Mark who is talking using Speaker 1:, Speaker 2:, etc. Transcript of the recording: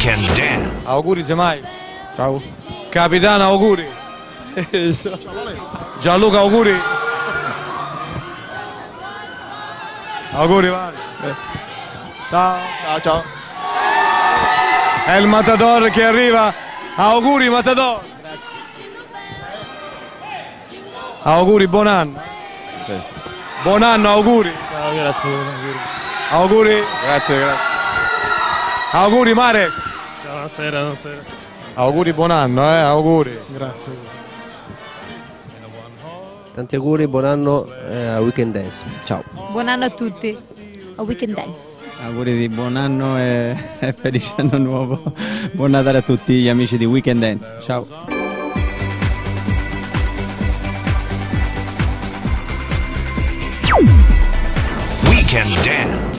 Speaker 1: Weekend Dance.
Speaker 2: Auguri semmai.
Speaker 3: Ciao.
Speaker 2: Capitano, auguri. Gianluca, auguri. Auguri, Vale. Ciao.
Speaker 3: Ciao, ciao.
Speaker 2: È il Matador che arriva. Auguri, Matador.
Speaker 3: Grazie.
Speaker 2: Auguri, buon anno.
Speaker 3: Grazie.
Speaker 2: Buon anno, auguri.
Speaker 3: Ciao, grazie.
Speaker 2: Auguri.
Speaker 3: Grazie, grazie.
Speaker 2: Auguri, Marek.
Speaker 3: Ciao, buonasera.
Speaker 2: Auguri, buon anno, auguri.
Speaker 3: Grazie.
Speaker 4: Tanti auguri, buon anno a Weekend Dance. Ciao.
Speaker 5: Buon anno a tutti. A Weekend Dance.
Speaker 6: Auguri di buon anno e felice anno nuovo. Buon Natale a tutti gli amici di Weekend Dance. Ciao.
Speaker 1: Weekend Dance.